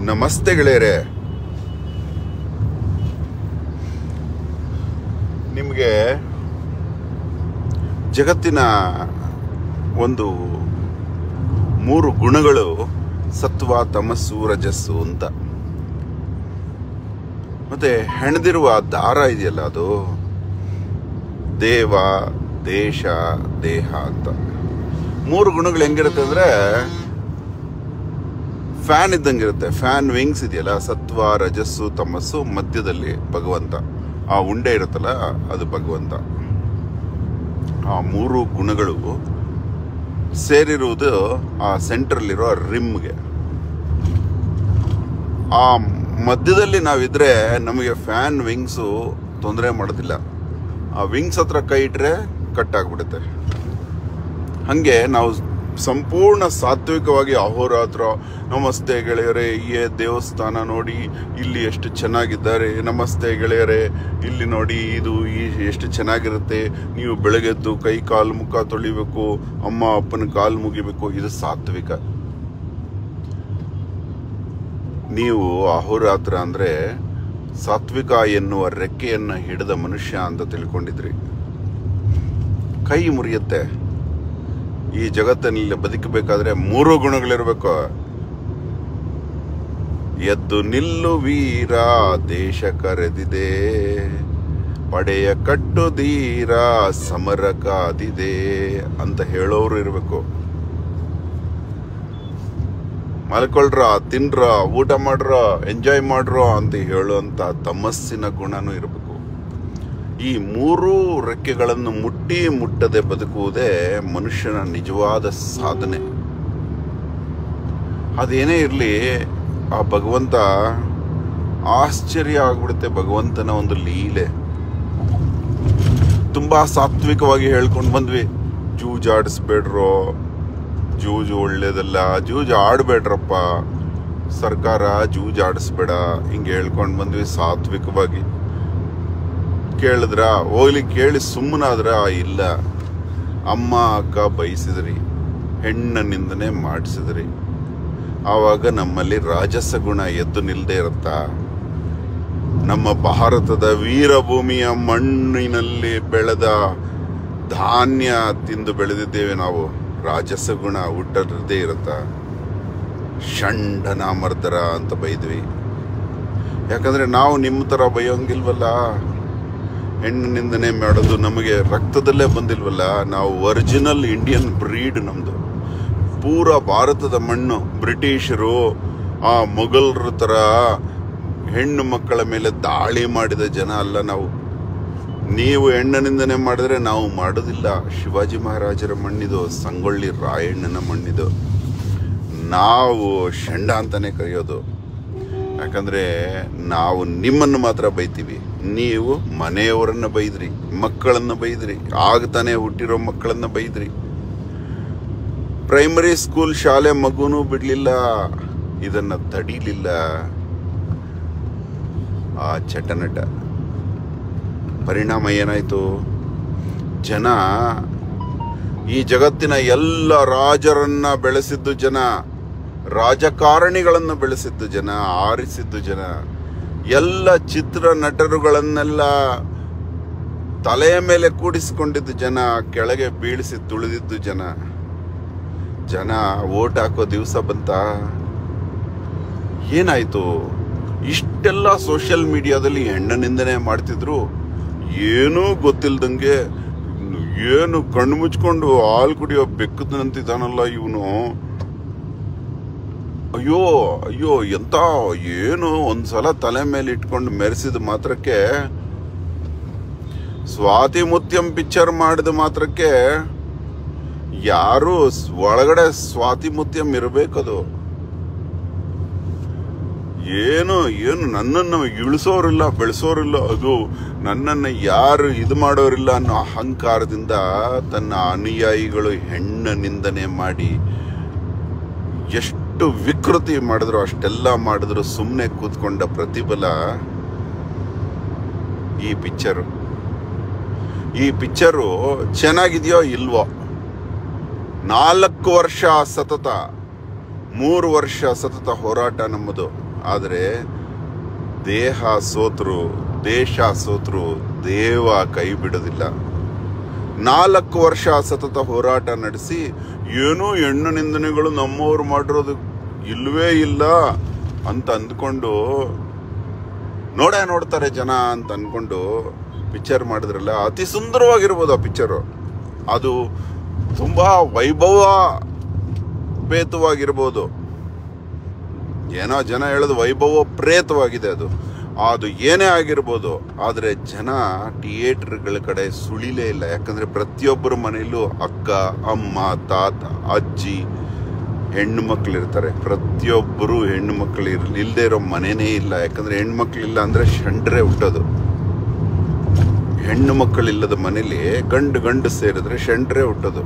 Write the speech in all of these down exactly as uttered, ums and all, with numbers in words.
ನಮಸ್ತೆ ಗೆಳೆಯರೆ. ನಿಮಗೆ ಜಗತ್ತಿನ ಒಂದು ಮೂರು ಗುಣಗಳು ಸತ್ವ, ತಮಸ್ಸು, ರಜಸ್ಸು ಅಂತ. ಮತ್ತೆ ಹೆಣೆದಿರುವ ದಾರ ಇದೆಯಲ್ಲ, ಅದು ದೇವ, ದೇಶ, ದೇಹ ಅಂತ. ಮೂರು ಗುಣಗಳು ಹೆಂಗಿರುತ್ತೆ ಅಂದ್ರೆ ಫ್ಯಾನ್ ಇದ್ದಂಗಿರುತ್ತೆ. ಫ್ಯಾನ್ ವಿಂಗ್ಸ್ ಇದೆಯಲ್ಲ, ಸತ್ವ, ರಜಸ್ಸು, ತಮಸ್ಸು, ಮಧ್ಯದಲ್ಲಿ ಭಗವಂತ. ಆ ಉಂಡೆ ಇರುತ್ತಲ್ಲ, ಅದು ಭಗವಂತ. ಆ ಮೂರು ಗುಣಗಳು ಸೇರಿರುವುದು ಆ ಸೆಂಟ್ರಲ್ಲಿರೋ ರಿಮ್ಗೆ. ಆ ಮಧ್ಯದಲ್ಲಿ ನಾವಿದ್ರೆ ನಮಗೆ ಫ್ಯಾನ್ ವಿಂಗ್ಸು ತೊಂದರೆ ಮಾಡೋದಿಲ್ಲ. ಆ ವಿಂಗ್ಸ್ ಹತ್ರ ಕೈ ಇಟ್ರೆ ಕಟ್ ಆಗ್ಬಿಡುತ್ತೆ. ಹಂಗೆ ನಾವು ಸಂಪೂರ್ಣ ಸಾತ್ವಿಕವಾಗಿ ಅಹೋರಾತ್ರ ನಮಸ್ತೆ ಗೆಳೆಯರೇ, ಈ ದೇವಸ್ಥಾನ ನೋಡಿ ಇಲ್ಲಿ ಎಷ್ಟು ಚೆನ್ನಾಗಿದ್ದಾರೆ, ನಮಸ್ತೆ ಗೆಳೆಯರೇ ಇಲ್ಲಿ ನೋಡಿ ಇದು ಎಷ್ಟು ಚೆನ್ನಾಗಿರುತ್ತೆ, ನೀವು ಬೆಳಗ್ಗೆದ್ದು ಕೈ ಕಾಲು ಮುಖ ತೊಳಿಬೇಕು, ಅಮ್ಮ ಅಪ್ಪನ ಕಾಲು ಮುಗಿಬೇಕು, ಇದು ಸಾತ್ವಿಕ. ನೀವು ಅಹೋರಾತ್ರ ಅಂದ್ರೆ ಸಾತ್ವಿಕ ಎನ್ನುವ ರೆಕ್ಕೆಯನ್ನ ಹಿಡಿದ ಮನುಷ್ಯ ಅಂತ ತಿಳ್ಕೊಂಡಿದ್ರಿ. ಕೈ ಮುರಿಯುತ್ತೆ. ಈ ಜಗತ್ತಿನಲ್ಲಿ ಬದುಕಬೇಕಾದ್ರೆ ಮೂರು ಗುಣಗಳಿರ್ಬೇಕು. ಎದ್ದು ನಿಲ್ಲು ವೀರ, ದೇಶ ಕರೆದಿದೆ, ಪಡೆಯ ಕಟ್ಟು ಧೀರ, ಸಮರ ಕಾದಿದೆ ಅಂತ ಹೇಳೋರು ಇರ್ಬೇಕು. ಮಲ್ಕೊಳ್ರ, ತಿನ್ರ, ಊಟ ಮಾಡ್ರ, ಎಂಜಾಯ್ ಮಾಡ್ರ ಅಂತ ಹೇಳುವಂತ ತಮಸ್ಸಿನ ಗುಣನೂ ಇರಬೇಕು. ಈ ಮೂರು ರೆಕ್ಕೆಗಳನ್ನು ಮುಟ್ಟಿ ಮುಟ್ಟದೆ ಬದುಕುವುದೇ ಮನುಷ್ಯನ ನಿಜವಾದ ಸಾಧನೆ. ಅದೇನೇ ಇರಲಿ, ಆ ಭಗವಂತ ಆಶ್ಚರ್ಯ ಆಗ್ಬಿಡುತ್ತೆ. ಭಗವಂತನ ಒಂದು ಲೀಲೆ. ತುಂಬಾ ಸಾತ್ವಿಕವಾಗಿ ಹೇಳ್ಕೊಂಡು ಬಂದ್ವಿ, ಜೂಜಾಡಿಸ್ಬೇಡ್ರೋ, ಜೂಜು ಒಳ್ಳೇದಲ್ಲ, ಜೂಜು ಆಡ್ಬೇಡ್ರಪ್ಪ, ಸರ್ಕಾರ ಜೂಜಾಡಿಸ್ಬೇಡ, ಹಿಂಗೆ ಹೇಳ್ಕೊಂಡು ಬಂದ್ವಿ ಸಾತ್ವಿಕವಾಗಿ. ಕೇಳಿದ್ರ ಹೋಗ್ಲಿ, ಕೇಳಿ ಸುಮ್ಮನಾದ್ರ ಇಲ್ಲ. ಅಮ್ಮ ಅಕ್ಕ ಬಯಸಿದ್ರಿ, ಹೆಣ್ಣ ನಿಂದನೆ ಮಾಡಿಸಿದ್ರಿ. ಆವಾಗ ನಮ್ಮಲ್ಲಿ ರಾಜಸ ಗುಣ ಎದ್ದು ನಿಲ್ದೇ ಇರುತ್ತಾ? ನಮ್ಮ ಭಾರತದ ವೀರಭೂಮಿಯ ಮಣ್ಣಿನಲ್ಲಿ ಬೆಳೆದ ಧಾನ್ಯ ತಿಂದು ಬೆಳೆದಿದ್ದೇವೆ ನಾವು. ರಾಜಸ ಗುಣ ಹುಟ್ಟದೇ ಇರುತ್ತಾ? ಷಂಡನ ಮರ್ದರ ಅಂತ ಬೈದ್ವಿ. ಯಾಕಂದ್ರೆ ನಾವು ನಿಮ್ಮ ತರ ಬೈಯೋಂಗಿಲ್ವಲ್ಲ. ಹೆಣ್ಣಿನಿಂದನೇ ಮಾಡೋದು ನಮಗೆ ರಕ್ತದಲ್ಲೇ ಬಂದಿಲ್ವಲ್ಲ. ನಾವು ಒರಿಜಿನಲ್ ಇಂಡಿಯನ್ ಬ್ರೀಡ್. ನಮ್ದು ಪೂರ ಭಾರತದ ಮಣ್ಣು. ಬ್ರಿಟಿಷರು ಆ ಮೊಘಲರ ತರ ಹೆಣ್ಣು ಮಕ್ಕಳ ಮೇಲೆ ದಾಳಿ ಮಾಡಿದ ಜನ ಅಲ್ಲ ನಾವು. ನೀವು ಹೆಣ್ಣಿನಿಂದನೇ ಮಾಡಿದ್ರೆ ನಾವು ಮಾಡೋದಿಲ್ಲ. ಶಿವಾಜಿ ಮಹಾರಾಜರ ಮಣ್ಣಿದು, ಸಂಗೊಳ್ಳಿ ರಾಯಣ್ಣನ ಮಣ್ಣಿದು. ನಾವು ಷಂಡ ಅಂತಾನೆ ಕರೆಯೋದು. ಯಾಕಂದ್ರೆ ನಾವು ನಿಮ್ಮನ್ನು ಮಾತ್ರ ಬೈತೀವಿ, ನೀವು ಮನೆಯವರನ್ನ ಬೈದ್ರಿ, ಮಕ್ಕಳನ್ನ ಬೈದ್ರಿ, ಆಗ್ತಾನೆ ಹುಟ್ಟಿರೋ ಮಕ್ಕಳನ್ನ ಬೈದ್ರಿ. ಪ್ರೈಮರಿ ಸ್ಕೂಲ್ ಶಾಲೆ ಮಗುನೂ ಬಿಡ್ಲಿಲ್ಲ, ಇದನ್ನ ತಡೀಲಿಲ್ಲ ಆ ಚಟನಟ. ಪರಿಣಾಮ ಏನಾಯ್ತು? ಜನ, ಈ ಜಗತ್ತಿನ ಎಲ್ಲ ರಾಜರನ್ನ ಬೆಳೆಸಿದ್ದು ಜನ, ರಾಜಕಾರಣಿಗಳನ್ನು ಬೆಳೆಸಿದ್ದು ಜನ, ಆರಿಸಿದ್ದು ಜನ, ಎಲ್ಲ ಚಿತ್ರ ನಟರುಗಳನ್ನೆಲ್ಲ ತಲೆಯ ಮೇಲೆ ಕೂಡಿಸಿಕೊಂಡಿದ್ದು ಜನ, ಕೆಳಗೆ ಬೀಳಿಸಿ ತುಳಿದಿದ್ದು ಜನ. ಜನ ವೋಟ್ ಹಾಕೋ ದಿವಸ ಬಂತ, ಏನಾಯ್ತು? ಇಷ್ಟೆಲ್ಲ ಸೋಷಿಯಲ್ ಮೀಡಿಯಾದಲ್ಲಿ ಹೆಣ್ಣನಿಂದನೆ ಮಾಡ್ತಿದ್ರು. ಏನೂ ಗೊತ್ತಿಲ್ದಂಗೆ, ಏನು ಕಣ್ಣು ಮುಚ್ಕೊಂಡು ಹಾಲು ಕುಡಿಯೋ ಬೆಕ್ಕದಂತಿದ್ದಾನಲ್ಲ ಇವನು, ಅಯ್ಯೋ ಅಯ್ಯೋ ಎಂತ, ಏನು ಒಂದ್ಸಲ ತಲೆ ಮೇಲೆ ಇಟ್ಕೊಂಡು ಮೆರೆಸಿದ ಮಾತ್ರಕ್ಕೆ, ಸ್ವಾತಿ ಮುತ್ಯಂ ಪಿಕ್ಚರ್ ಮಾಡಿದ ಮಾತ್ರಕ್ಕೆ ಯಾರು ಒಳಗಡೆ ಸ್ವಾತಿ ಮುತ್ಯಂ ಇರಬೇಕದು. ಏನು ಏನು ನನ್ನನ್ನು ಇಳಿಸೋರಿಲ್ಲ, ಬೆಳೆಸೋರಿಲ್ಲ, ಅದು ನನ್ನನ್ನು ಯಾರು ಇದು ಮಾಡೋರಿಲ್ಲ ಅನ್ನೋ ಅಹಂಕಾರದಿಂದ ತನ್ನ ಅನುಯಾಯಿಗಳು ಹೆಣ್ಣ ನಿಂದನೆ ಮಾಡಿ ಎಷ್ಟು ವಿಕೃತಿ ಮಾಡಿದ್ರು, ಅಷ್ಟೆಲ್ಲ ಮಾಡಿದ್ರು ಸುಮ್ಮನೆ ಕೂತ್ಕೊಂಡ ಪ್ರತಿಫಲ ಈ ಪಿಕ್ಚರು. ಈ ಪಿಕ್ಚರು ಚೆನ್ನಾಗಿದೆಯೋ ಇಲ್ವೋ, ನಾಲ್ಕು ವರ್ಷ ಸತತ, ಮೂರು ವರ್ಷ ಸತತ ಹೋರಾಟ ನಮ್ಮದು. ಆದರೆ ದೇಹ ಸೋತರು, ದೇಶ ಸೋತರು, ದೇವ ಕೈ ಬಿಡೋದಿಲ್ಲ. ನಾಲ್ಕು ವರ್ಷ ಸತತ ಹೋರಾಟ ನಡೆಸಿ ಏನೂ ಹೆಣ್ಣು ನಿಂದನೆಗಳು ನಮ್ಮವ್ರು ಮಾಡಿರೋದು ಇಲ್ವೇ ಇಲ್ಲ ಅಂತ ಅಂದ್ಕೊಂಡು ನೋಡೇ ನೋಡ್ತಾರೆ ಜನ ಅಂತ ಅಂದ್ಕೊಂಡು ಪಿಕ್ಚರ್ ಮಾಡಿದ್ರಲ್ಲ, ಅತಿ ಸುಂದರವಾಗಿರ್ಬೋದು ಆ ಪಿಕ್ಚರು. ಅದು ತುಂಬ ವೈಭವ ಪ್ರೇತವಾಗಿರ್ಬೋದು. ಏನೋ ಜನ ಹೇಳೋದು ವೈಭವ ಪ್ರೇತವಾಗಿದೆ ಅದು. ಅದು ಏನೇ ಆಗಿರ್ಬೋದು, ಆದರೆ ಜನ ಥಿಯೇಟರ್ಗಳ ಕಡೆ ಸುಳಿಲೇ ಇಲ್ಲ. ಯಾಕಂದರೆ ಪ್ರತಿಯೊಬ್ಬರ ಮನೆಯಲ್ಲೂ ಅಕ್ಕ, ಅಮ್ಮ, ತಾತ, ಅಜ್ಜಿ, ಹೆಣ್ಣು ಮಕ್ಕಳಿರ್ತಾರೆ. ಪ್ರತಿಯೊಬ್ಬರು ಹೆಣ್ಣು ಮಕ್ಕಳು ಇರ್ ಇಲ್ಲದೆ ಇರೋ ಮನೆಯೇ ಇಲ್ಲ. ಯಾಕಂದರೆ ಹೆಣ್ಮಕ್ಳಿಲ್ಲ ಅಂದರೆ ಷಂಡ್ರೆ ಹುಟ್ಟೋದು. ಹೆಣ್ಣು ಮಕ್ಕಳಿಲ್ಲದ ಮನೇಲಿ ಗಂಡು ಗಂಡು ಸೇರಿದ್ರೆ ಷಂಡ್ರೆ ಹುಟ್ಟೋದು.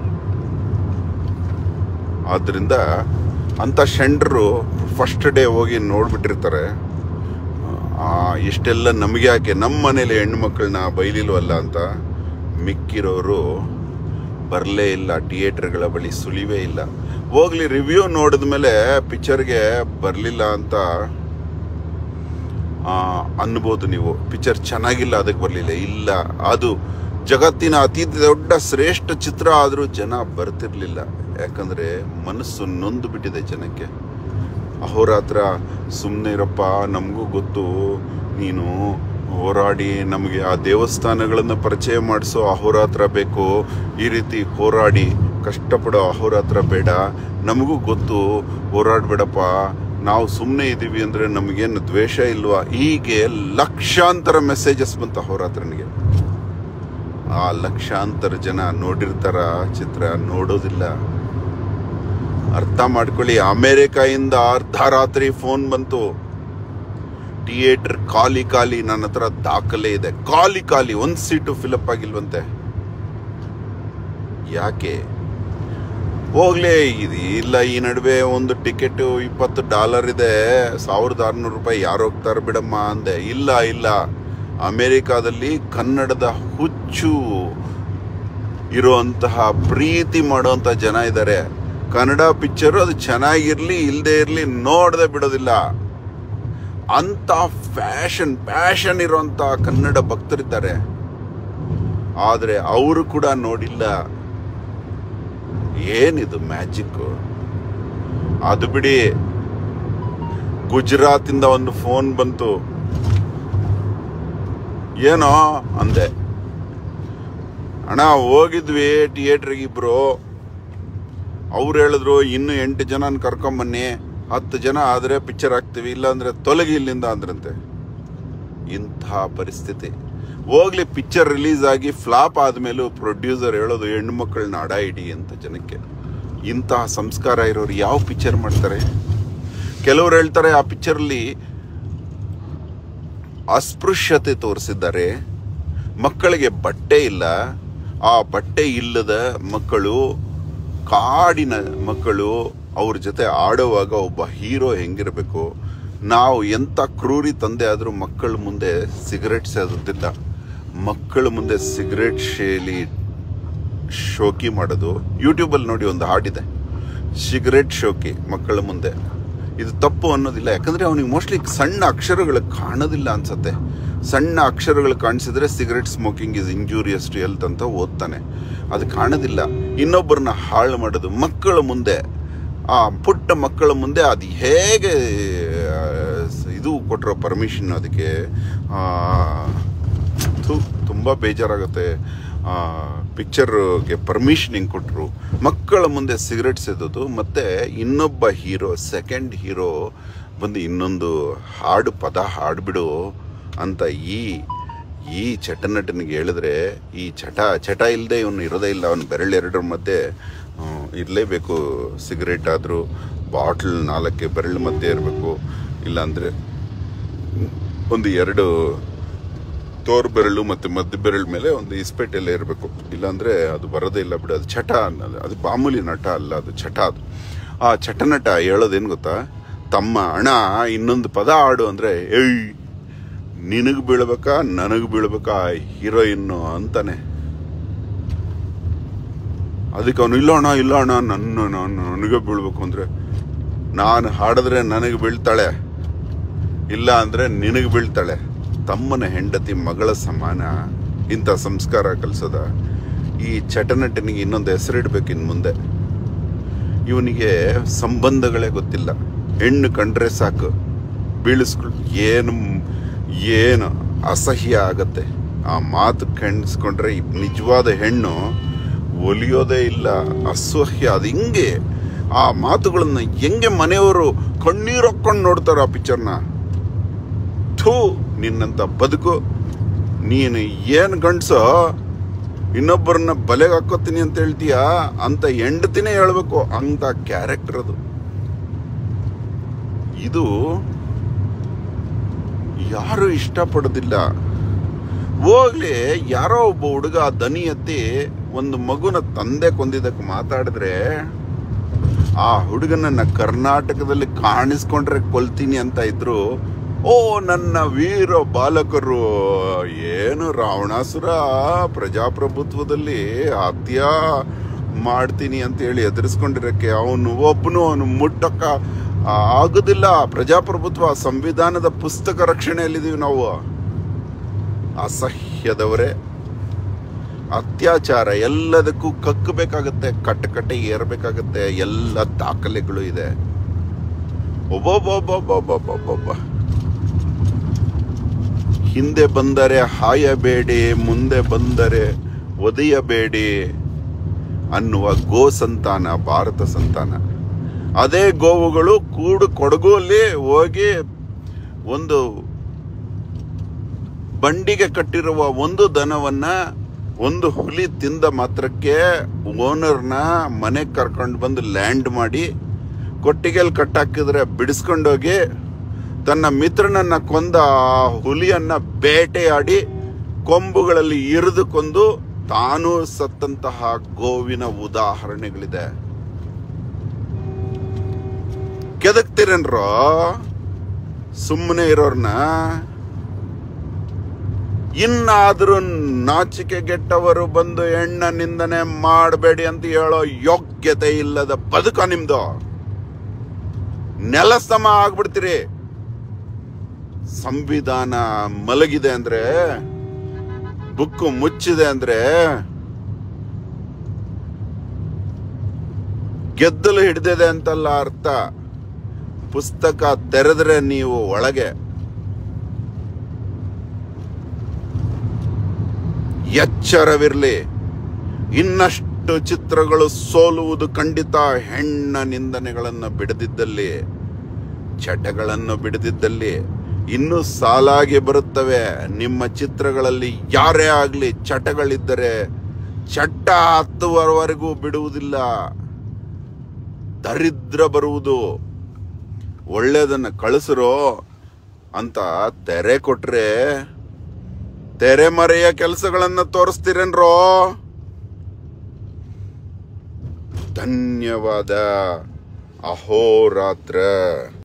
ಆದ್ದರಿಂದ ಅಂಥ ಷಂಡ್ರು ಫಸ್ಟ್ ಡೇ ಹೋಗಿ ನೋಡ್ಬಿಟ್ಟಿರ್ತಾರೆ. ಇಷ್ಟೆಲ್ಲ ನಮಗೆ ಯಾಕೆ, ನಮ್ಮ ಮನೇಲಿ ಹೆಣ್ಣು ಮಕ್ಕಳನ್ನ ಬೈಲಿಲ್ವಲ್ಲ ಅಂತ. ಮಿಕ್ಕಿರೋರು ಬರಲೇ ಇಲ್ಲ, ಥಿಯೇಟರ್ಗಳ ಬಳಿ ಸುಳಿವೇ ಇಲ್ಲ. ಹೋಗ್ಲಿ ರಿವ್ಯೂ ನೋಡಿದ ಮೇಲೆ ಪಿಕ್ಚರ್ಗೆ ಬರಲಿಲ್ಲ ಅಂತ ಅನ್ಬೋದು ನೀವು. ಪಿಕ್ಚರ್ ಚೆನ್ನಾಗಿಲ್ಲ ಅದಕ್ಕೆ ಬರಲಿಲ್ಲ. ಇಲ್ಲ, ಅದು ಜಗತ್ತಿನ ಅತಿ ದೊಡ್ಡ ಶ್ರೇಷ್ಠ ಚಿತ್ರ ಆದರೂ ಜನ ಬರ್ತಿರ್ಲಿಲ್ಲ. ಯಾಕಂದರೆ ಮನಸ್ಸು ನೊಂದು ಬಿಟ್ಟಿದೆ ಜನಕ್ಕೆ. ಅಹೋರಾತ್ರ ಸುಮ್ಮನೆ ಇರಪ್ಪ, ನಮಗೂ ಗೊತ್ತು ನೀನು ಹೋರಾಡಿ ನಮಗೆ ಆ ದೇವಸ್ಥಾನಗಳನ್ನು ಪರಿಚಯ ಮಾಡಿಸೋ ಅಹೋರಾತ್ರ ಬೇಕು, ಈ ರೀತಿ ಹೋರಾಡಿ ಕಷ್ಟಪಡೋ ಅಹೋರಾತ್ರ ಬೇಡ, ನಮಗೂ ಗೊತ್ತು, ಹೋರಾಡಬೇಡಪ್ಪ, ನಾವು ಸುಮ್ಮನೆ ಇದ್ದೀವಿ ಅಂದರೆ ನಮಗೇನು ದ್ವೇಷ ಇಲ್ವಾ? ಹೀಗೆ ಲಕ್ಷಾಂತರ ಮೆಸೇಜಸ್ ಬಂತು ಅಹೋರಾತ್ರನಿಗೆ. ಆ ಲಕ್ಷಾಂತರ ಜನ ನೋಡಿರ್ತಾರ ಚಿತ್ರ, ನೋಡೋದಿಲ್ಲ. ಅರ್ಥ ಮಾಡ್ಕೊಳ್ಳಿ. ಅಮೇರಿಕಾಯಿಂದ ಅರ್ಧ ರಾತ್ರಿ ಫೋನ್ ಬಂತು, ಥಿಯೇಟರ್ ಖಾಲಿ ಖಾಲಿ. ನನ್ನ ಹತ್ರ ದಾಖಲೆ ಇದೆ, ಖಾಲಿ ಖಾಲಿ, ಒಂದು ಸೀಟು ಫಿಲಪ್ ಆಗಿಲ್ವಂತೆ. ಯಾಕೆ? ಹೋಗ್ಲೇ ಇದು ಇಲ್ಲ. ಈ ನಡುವೆ ಒಂದು ಟಿಕೆಟು ಇಪ್ಪತ್ತು ಡಾಲರ್ ಇದೆ, ಸಾವಿರದ ಆರುನೂರು ರೂಪಾಯಿ ಯಾರು ಹೋಗ್ತಾರೆ ಬಿಡಮ್ಮ ಅಂದೆ. ಇಲ್ಲ ಇಲ್ಲ, ಅಮೇರಿಕಾದಲ್ಲಿ ಕನ್ನಡದ ಹುಚ್ಚು ಇರುವಂತಹ, ಪ್ರೀತಿ ಮಾಡುವಂಥ ಜನ ಇದ್ದಾರೆ. ಕನ್ನಡ ಪಿಕ್ಚರು ಅದು ಚೆನ್ನಾಗಿರ್ಲಿ ಇಲ್ಲದೆ ಇರಲಿ ನೋಡದೆ ಬಿಡೋದಿಲ್ಲ. ಅಂತ ಫ್ಯಾಷನ್ ಪ್ಯಾಷನ್ ಇರುವಂಥ ಕನ್ನಡ ಭಕ್ತರಿದ್ದಾರೆ. ಆದರೆ ಅವರು ಕೂಡ ನೋಡಿಲ್ಲ. ಏನಿದು ಮ್ಯಾಜಿಕ್ಕು? ಅದು ಬಿಡಿ, ಗುಜರಾತಿಂದ ಒಂದು ಫೋನ್ ಬಂತು. ಏನೋ ಅಂದೆ, ಅಣ್ಣ ಹೋಗಿದ್ವಿ ಥಿಯೇಟ್ರಿಗೆ ಇಬ್ರು, ಅವ್ರು ಹೇಳಿದ್ರು ಇನ್ನು ಎಂಟು ಜನ ಕರ್ಕೊಂಬನ್ನಿ, ಹತ್ತು ಜನ ಆದರೆ ಪಿಕ್ಚರ್ ಹಾಕ್ತೀವಿ, ಇಲ್ಲಾಂದ್ರೆ ತೊಲಗಿ ಇಲ್ಲಿಂದ ಅಂದ್ರಂತೆ. ಇಂಥ ಪರಿಸ್ಥಿತಿ. ಹೋಗ್ಲಿ, ಪಿಕ್ಚರ್ ರಿಲೀಸ್ ಆಗಿ ಫ್ಲಾಪ್ ಆದ್ಮೇಲೂ ಪ್ರೊಡ್ಯೂಸರ್ ಹೇಳೋದು ಹೆಣ್ಣು ಮಕ್ಕಳನ್ನ ಅಡ ಇಡಿ ಅಂತ ಜನಕ್ಕೆ. ಇಂತಹ ಸಂಸ್ಕಾರ ಇರೋರು ಯಾವ ಪಿಕ್ಚರ್ ಮಾಡ್ತಾರೆ? ಕೆಲವರು ಹೇಳ್ತಾರೆ ಆ ಪಿಕ್ಚರ್ಲಿ ಅಸ್ಪೃಶ್ಯತೆ ತೋರಿಸಿದ್ದಾರೆ, ಮಕ್ಕಳಿಗೆ ಬಟ್ಟೆ ಇಲ್ಲ, ಆ ಬಟ್ಟೆ ಇಲ್ಲದ ಮಕ್ಕಳು, ಕಾಡಿನ ಮಕ್ಕಳು, ಅವ್ರ ಜೊತೆ ಆಡುವಾಗ ಒಬ್ಬ ಹೀರೋ ಹೆಂಗಿರಬೇಕು. ನಾವು ಎಂಥ ಕ್ರೂರಿ ತಂದೆ ಆದರೂ ಮಕ್ಕಳ ಮುಂದೆ ಸಿಗರೆಟ್ ಸೇದುತ್ತಿಲ್ಲ. ಮಕ್ಕಳ ಮುಂದೆ ಸಿಗರೆಟ್ ಶೇಲಿ ಶೋಕಿ ಮಾಡೋದು. ಯೂಟ್ಯೂಬಲ್ಲಿ ನೋಡಿ ಒಂದು ಹಾಡಿದೆ, ಸಿಗರೆಟ್ ಶೋಕಿ ಮಕ್ಕಳ ಮುಂದೆ. ಇದು ತಪ್ಪು ಅನ್ನೋದಿಲ್ಲ, ಯಾಕಂದರೆ ಅವನಿಗೆ ಮೋಸ್ಟ್ಲಿ ಸಣ್ಣ ಅಕ್ಷರಗಳು ಕಾಣೋದಿಲ್ಲ ಅನ್ಸತ್ತೆ. ಸಣ್ಣ ಅಕ್ಷರಗಳು ಕಾಣಿಸಿದ್ರೆ cigarette smoking is injurious to health ಅಂತ ಓದ್ತಾನೆ. ಅದು ಕಾಣೋದಿಲ್ಲ. ಇನ್ನೊಬ್ಬರನ್ನ ಹಾಳು ಮಾಡೋದು ಮಕ್ಕಳ ಮುಂದೆ, ಆ ಪುಟ್ಟ ಮಕ್ಕಳ ಮುಂದೆ. ಅದು ಹೇಗೆ ಇದು ಕೊಟ್ಟರೋ ಪರ್ಮಿಷನ್ ಅದಕ್ಕೆ? ತುಂಬ ಬೇಜಾರಾಗುತ್ತೆ. ಪಿಕ್ಚರ್ಗೆ ಪರ್ಮಿಷನ್ ಹಿಂಗೆ ಕೊಟ್ಟರು, ಮಕ್ಕಳ ಮುಂದೆ ಸಿಗರೆಟ್ ಸೇದೋದು. ಮತ್ತು ಇನ್ನೊಬ್ಬ ಹೀರೋ, ಸೆಕೆಂಡ್ ಹೀರೋ ಬಂದು ಇನ್ನೊಂದು ಹಾಡು ಪದ ಹಾಡ್ಬಿಡು ಅಂತ ಈ ಈ ಚಟನಟನಿಗೆ ಹೇಳಿದ್ರೆ, ಈ ಚಟ ಚಟ ಇಲ್ಲದೆ ಇವನು ಇರೋದೇ ಇಲ್ಲ. ಅವನು ಬೆರಳೆರಡರ ಮಧ್ಯೆ ಇರಲೇಬೇಕು. ಸಿಗರೇಟ್ ಆದರೂ ಬಾಟ್ಲ್ ನಾಲ್ಕೆ ಬೆರಳು ಮಧ್ಯೆ ಇರಬೇಕು, ಇಲ್ಲಾಂದರೆ ಒಂದು ಎರಡು ತೋರ್ ಬೆರಳು ಮತ್ತು ಮಧ್ಯ ಬೆರಳು ಮೇಲೆ ಒಂದು ಇಸ್ಪೇಟೆಲ್ಲ ಇರಬೇಕು, ಇಲ್ಲಾಂದರೆ ಅದು ಬರೋದೇ ಇಲ್ಲ ಬಿಡು. ಅದು ಚಟ ಅನ್ನೋದು, ಅದು ಮಾಮೂಲಿ ನಟ ಅಲ್ಲ, ಅದು ಚಟ. ಅದು ಆ ಚಟನಟ ಹೇಳೋದೇನು ಗೊತ್ತಾ? ತಮ್ಮ ಅಣ್ಣ ಇನ್ನೊಂದು ಪದ ಆಡು ಅಂದರೆ, ಏಯ್ ನಿನಗೆ ಬೀಳ್ಬೇಕಾ ನನಗೆ ಬೀಳ್ಬೇಕಾ ಹೀರೋಯಿನ್ನು ಅಂತಾನೆ. ಅದಕ್ಕೆ ಅವನು ಇಲ್ಲ ಅಣ್ಣ ಇಲ್ಲ ಅಣ್ಣ ನನ್ನ ನಾನು ನನಗೆ ಬೀಳ್ಬೇಕು ಅಂದರೆ, ನಾನು ಹಾಡಿದ್ರೆ ನನಗೆ ಬೀಳ್ತಾಳೆ, ಇಲ್ಲ ಅಂದ್ರೆ ನಿನಗೆ ಬೀಳ್ತಾಳೆ. ತಮ್ಮನ ಹೆಂಡತಿ ಮಗಳ ಸಮಾನ ಇಂಥ ಸಂಸ್ಕಾರ ಕಲಿಸೋದ? ಈ ಚಟನಟನಿಗೆ ಇನ್ನೊಂದು ಹೆಸರಿಡ್ಬೇಕು ಇನ್ನು ಮುಂದೆ. ಇವನಿಗೆ ಸಂಬಂಧಗಳೇ ಗೊತ್ತಿಲ್ಲ. ಹೆಣ್ಣು ಕಂಡ್ರೆ ಸಾಕು ಬೀಳಿಸ್ಕೊಂಡು ಏನು ಏನು ಅಸಹ್ಯ ಆಗತ್ತೆ. ಆ ಮಾತು ಕೆಣಿಸ್ಕೊಂಡ್ರೆ ನಿಜವಾದ ಹೆಣ್ಣು ಒಲಿಯೋದೇ ಇಲ್ಲ, ಅಸಹ್ಯ. ಅದು ಹಿಂಗೆ ಆ ಮಾತುಗಳನ್ನ ಹೆಂಗೆ ಮನೆಯವರು ಕಣ್ಣೀರು ಹಾಕೊಂಡು ನೋಡ್ತಾರ ಆ ಪಿಕ್ಚರ್ನ. ಥೂ, ನಿನ್ನಂತ ಬದುಕು, ನೀನು ಏನು ಗಂಡ್ಸೋ ಇನ್ನೊಬ್ಬರನ್ನ ಬಲೆಗೆ ಹಾಕೋತೀನಿ ಅಂತ ಹೇಳ್ತೀಯ ಅಂತ ಹೆಂಡತಿನೇ ಹೇಳ್ಬೇಕು. ಅಂತ ಕ್ಯಾರೆಕ್ಟರ್ ಅದು. ಇದು ಯಾರು ಇಷ್ಟಪಡೋದಿಲ್ಲ. ಹೋಗ್ಲಿ, ಯಾರೋ ಒಬ್ಬ ಹುಡುಗ ದನಿ ಎತ್ತಿ ಒಂದು ಮಗುನ ತಂದೆ ಕೊಂದಿದ್ದಕ್ಕೆ ಮಾತಾಡಿದ್ರೆ ಆ ಹುಡುಗನನ್ನ ಕರ್ನಾಟಕದಲ್ಲಿ ಕಾಣಿಸ್ಕೊಂಡ್ರೆ ಕೊಲ್ತೀನಿ ಅಂತ ಇದ್ರು. ಓ ನನ್ನ ವೀರ ಬಾಲಕರು, ಏನು ರಾವಣಾಸುರ ಪ್ರಜಾಪ್ರಭುತ್ವದಲ್ಲಿ ಹತ್ಯ ಮಾಡ್ತೀನಿ ಅಂತ ಹೇಳಿ ಎದುರಿಸ್ಕೊಂಡಿರಕ್ಕೆ ಅವನು ಒಬ್ಬನು ಅವನು ಮುಟ್ಟಕ್ಕ ಆಗುದಿಲ್ಲ. ಪ್ರಜಾಪ್ರಭುತ್ವ ಸಂವಿಧಾನದ ಪುಸ್ತಕ ರಕ್ಷಣೆಯಲ್ಲಿದ್ದೀವಿ ನಾವು. ಅಸಹ್ಯದವರೇ. ಅತ್ಯಾಚಾರ ಎಲ್ಲದಕ್ಕೂ ಕಕ್ಕಬೇಕಾಗತ್ತೆ, ಕಟ್ಟಕಟ್ಟೆ ಏರ್ಬೇಕಾಗತ್ತೆ. ಎಲ್ಲ ದಾಖಲೆಗಳು ಇದೆ. ಒಬ್ಬೊಬ್ಬೊಬ್ಬೊಬ್ಬೊಬ್ಬೊಬ್ಬೊಬ್ಬ ಹಿಂದೆ ಬಂದರೆ ಹಾಯಬೇಡಿ, ಮುಂದೆ ಬಂದರೆ ಒದೆಯಬೇಡಿ ಅನ್ನುವ ಗೋ ಸಂತಾನ ಭಾರತ ಸಂತಾನ. ಅದೇ ಗೋವುಗಳು ಕೂಡು ಕೊಡಗುಲ್ಲಿ ಹೋಗಿ ಒಂದು ಬಂಡಿಗೆ ಕಟ್ಟಿರುವ ಒಂದು ದನವನ್ನ ಒಂದು ಹುಲಿ ತಿಂದ ಮಾತ್ರಕ್ಕೆ ಓನರ್ನ ಮನೆಗೆ ಕರ್ಕೊಂಡು ಬಂದು ಲ್ಯಾಂಡ್ ಮಾಡಿ ಕೊಟ್ಟಿಗೆಲ್ ಕಟ್ಟಾಕಿದ್ರೆ ಬಿಡಿಸ್ಕೊಂಡೋಗಿ ತನ್ನ ಮಿತ್ರನನ್ನ ಕೊಂದ ಹುಲಿಯನ್ನ ಬೇಟೆಯಾಡಿ ಕೊಂಬುಗಳಲ್ಲಿ ಇರಿದು ಕೊಂದು ತಾನು ಸತ್ತಂತಹ ಗೋವಿನ ಉದಾಹರಣೆಗಳಿದೆ. ಕೆದಕ್ತಿರೇನ್ರೋ ಸುಮ್ಮನೆ ಇರೋರ್ನ? ಇನ್ನಾದ್ರೂ ನಾಚಿಕೆಗೆಟ್ಟವರು ಬಂದು ಹೆಣ್ಣ ನಿಂದನೆ ಮಾಡಬೇಡಿ ಅಂತ ಹೇಳೋ ಯೋಗ್ಯತೆ ಇಲ್ಲದ ಬದುಕ ನಿಮ್ದು. ನೆಲಸಮ ಆಗ್ಬಿಡ್ತೀರಿ. ಸಂವಿಧಾನ ಮಲಗಿದೆ ಅಂದ್ರೆ, ಬುಕ್ಕು ಮುಚ್ಚಿದೆ ಅಂದ್ರೆ, ಗೆದ್ದಲು ಹಿಡಿದಿದೆ ಅಂತಲ್ಲ ಅರ್ಥ. ಪುಸ್ತಕ ತೆರೆದ್ರೆ ನೀವು ಒಳಗೆ. ಎಚ್ಚರವಿರ್ಲಿ. ಇನ್ನಷ್ಟು ಚಿತ್ರಗಳು ಸೋಲುವುದು ಖಂಡಿತ. ಹೆಣ್ಣ ನಿಂದನೆಗಳನ್ನು ಬಿಡದಿದ್ದಲ್ಲಿ, ಚಟಗಳನ್ನು ಬಿಡದಿದ್ದಲ್ಲಿ ಇನ್ನೂ ಸಾಲಾಗಿ ಬರುತ್ತವೆ. ನಿಮ್ಮ ಚಿತ್ರಗಳಲ್ಲಿ ಯಾರೇ ಆಗ್ಲಿ ಚಟಗಳಿದ್ದರೆ ಚಟ್ಟ ಹತ್ತುವರೆಗೂ ಬಿಡುವುದಿಲ್ಲ. ದರಿದ್ರ ಬರುವುದು. ಒಳ್ಳೇದನ್ನ ಕಳಿಸ್ರೋ ಅಂತ ತೆರೆ ಕೊಟ್ರೆ ತೆರೆಮರೆಯ ಕೆಲಸಗಳನ್ನ ತೋರಿಸ್ತೀರೇನ್ರೋ? ಧನ್ಯವಾದ. ಅಹೋರಾತ್ರ.